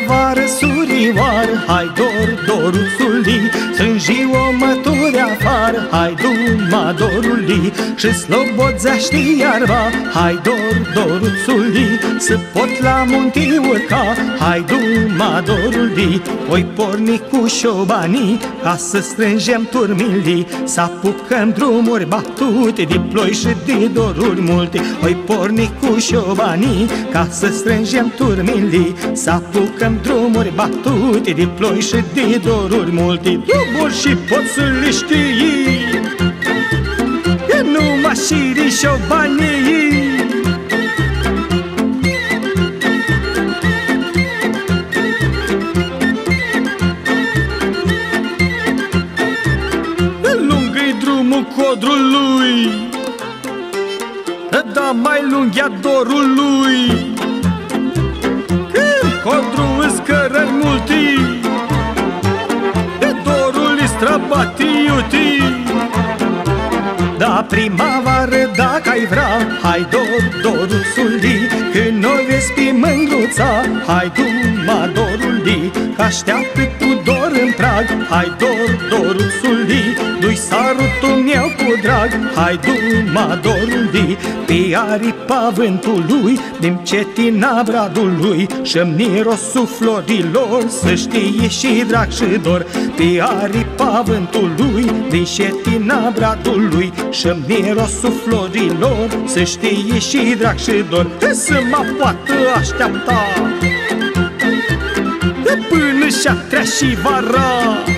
vară surioară, hai doruțului, strângi o mături afară, hai du-ma dorului, și slobodzește iarba, hai doruțului, să pot la munte urca, hai du-ma dorului, oi porni cu șobanii, ca să strângem turmilii, să apucăm drumuri batute, de ploi și de doruri multe, oi porni cu șobanii, ca să strângem turmilii, să apucăm drumuri batute, de ploi și de doruri multe. Drumuri și pot să le știi, că numai șirii șobanii. Lungă-i drumul codrului, da mai lung e dorului, când codrul îți cărări multi, de dorul îi străbati iuti. Da primăvară dacă ai vrea, hai doruțului, când o vezi pe mândruța, hai du-ma dorului, că așteaptă cu dor în prag, hai doruțului, du-i sarutul meu cu drag, hai du-ma dorului, pe aripa vântului, din cetina bradului, și-mi mirosul florilor, să știe și drag și dor, pe aripa vântului, din cetina bradului, și-mi mirosul florilor, să știe și drag și dor, să mă poată aștepta până și-a trecut și vara.